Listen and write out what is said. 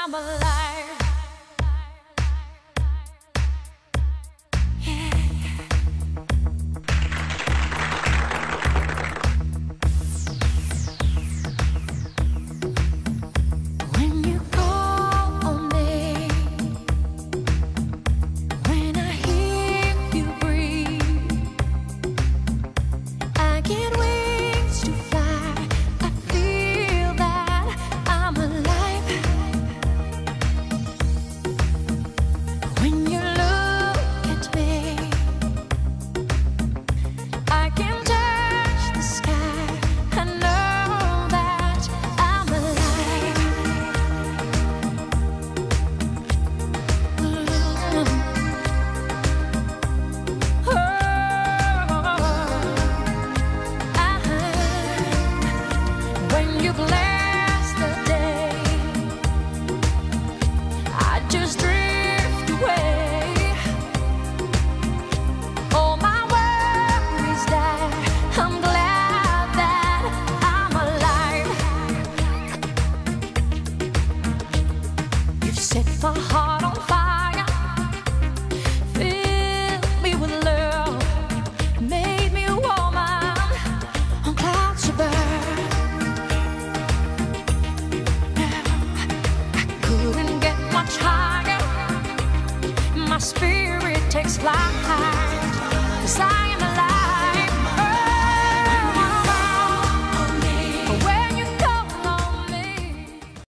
I'm alive. Yeah. When you call on me, when I hear you breathe, I get wings to fly. I feel that I'm alive. When you look at me, I can touch the sky. I know that I'm alive. When you bless the day, I just drift away. All my worries die. I'm glad that I'm alive. You've set my heart on fire, filled me with love, made me a woman on clouds above. Couldn't get much higher. My spirit takes flight, 'cause I